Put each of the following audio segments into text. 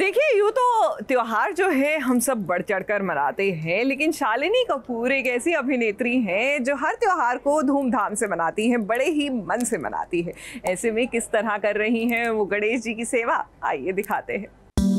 देखिए, यूँ तो त्योहार जो है हम सब बढ़ चढ़कर मनाते हैं, लेकिन शालिनी कपूर एक ऐसी अभिनेत्री हैं जो हर त्योहार को धूमधाम से मनाती हैं, बड़े ही मन से मनाती है। ऐसे में किस तरह कर रही हैं वो गणेश जी की सेवा, आइए दिखाते हैं।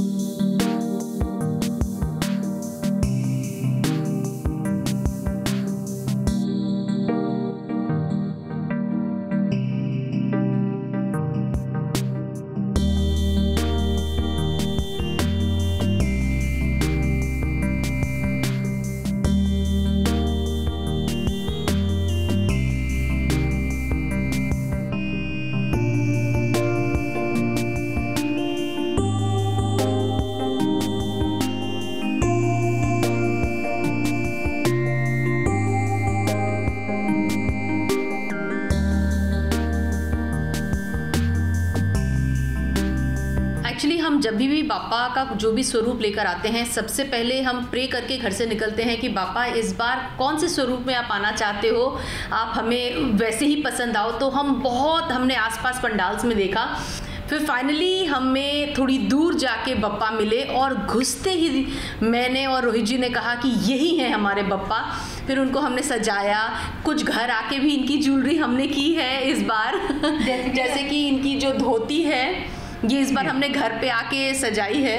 एक्चुअली हम जब भी बापा का जो भी स्वरूप लेकर आते हैं, सबसे पहले हम प्रे करके घर से निकलते हैं कि बापा इस बार कौन से स्वरूप में आप आना चाहते हो, आप हमें वैसे ही पसंद आओ। तो हमने आसपास पंडाल्स में देखा, फिर फाइनली हमें थोड़ी दूर जाके बप्पा मिले और घुसते ही मैंने और रोहित जी ने कहा कि यही है हमारे बप्पा। फिर उनको हमने सजाया, कुछ घर आके भी इनकी ज्वेलरी हमने की है इस बार जैसे कि इनकी जो धोती है ये इस बार हमने घर पे आके सजाई है।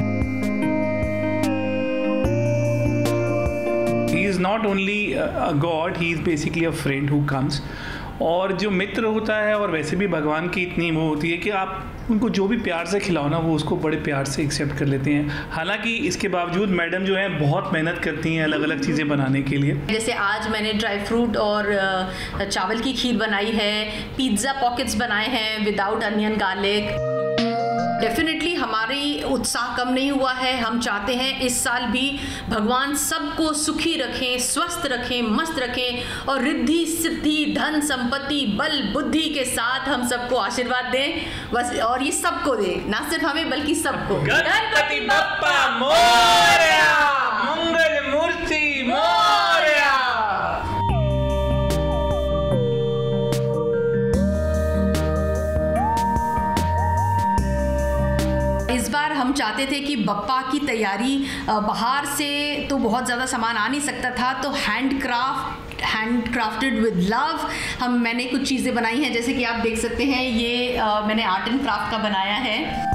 He is not only a god, he is basically a friend who comes. और जो मित्र होता है, और वैसे भी भगवान की इतनी वो होती है कि आप उनको जो भी प्यार से खिलाओ ना, वो उसको बड़े प्यार से एक्सेप्ट कर लेते हैं। हालांकि इसके बावजूद मैडम जो है बहुत मेहनत करती हैं अलग अलग चीज़ें बनाने के लिए। जैसे आज मैंने ड्राई फ्रूट और चावल की खीर बनाई है, पिज्ज़ा पॉकेट्स बनाए हैं विदाउट अनियन गार्लिक। डेफिनेटली हमारी उत्साह कम नहीं हुआ है। हम चाहते हैं इस साल भी भगवान सबको सुखी रखें, स्वस्थ रखें, मस्त रखें और रिद्धि सिद्धि धन संपत्ति बल बुद्धि के साथ हम सबको आशीर्वाद दें बस। और ये सबको दें, ना सिर्फ हमें बल्कि सबको। गणपति बप्पा मोरया, मंगल मूर्ति मोरया। इस बार हम चाहते थे कि बप्पा की तैयारी बाहर से तो बहुत ज़्यादा सामान आ नहीं सकता था, तो हैंड क्राफ्टेड विद लव मैंने कुछ चीज़ें बनाई हैं। जैसे कि आप देख सकते हैं, ये मैंने आर्ट एंड क्राफ्ट का बनाया है।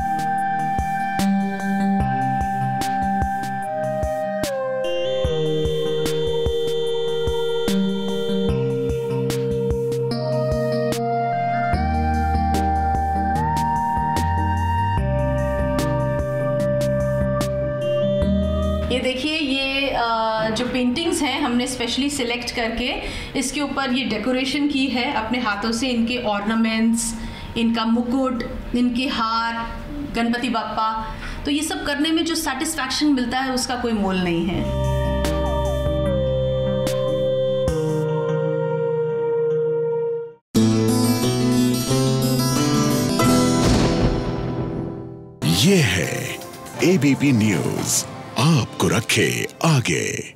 ये देखिए, ये जो पेंटिंग्स हैं हमने स्पेशली सिलेक्ट करके इसके ऊपर ये डेकोरेशन की है अपने हाथों से। इनके ऑर्नामेंट्स, इनका मुकुट, इनके हार, गणपति बप्पा, तो ये सब करने में जो सेटिस्फैक्शन मिलता है उसका कोई मोल नहीं है। ये है ABP न्यूज़, आपको रखे आगे।